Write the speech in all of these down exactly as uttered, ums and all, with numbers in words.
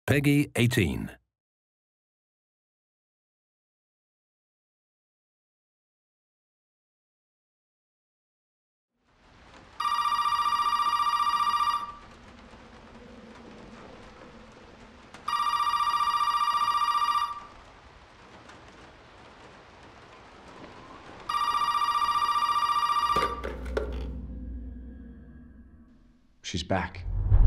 Peggy eighteen. She's back.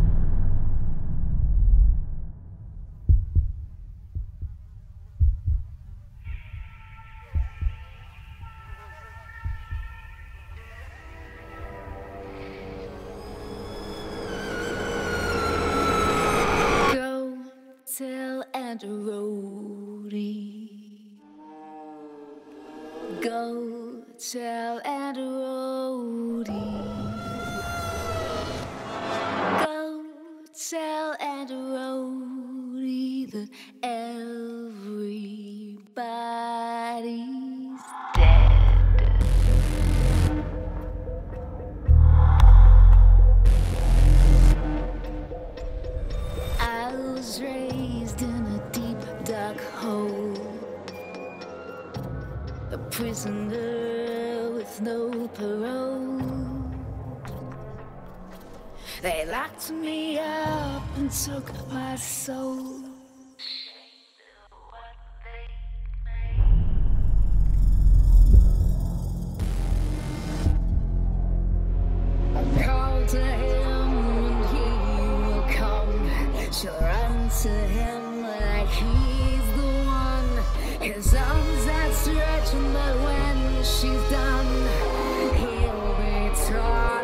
Go tell Aunt Rhody. Go tell Aunt Rhody. Go tell Aunt Rhody that everybody's dead. I was raised in a deep, dark hole, a prisoner with no parole. They locked me up and took my soul. I called to him and he will come. She'll run to him like he's the one. His arms are stretching, but when she's done, he'll be torn.